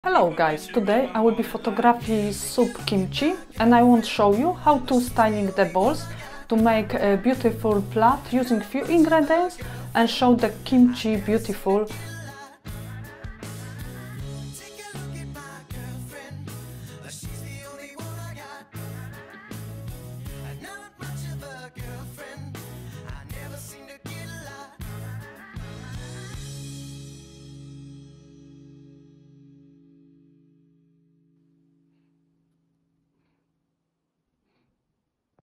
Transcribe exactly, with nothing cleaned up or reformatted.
Hello guys, today I will be photographing soup kimchi and I want to show you how to styling the balls to make a beautiful plate using few ingredients and show the kimchi beautiful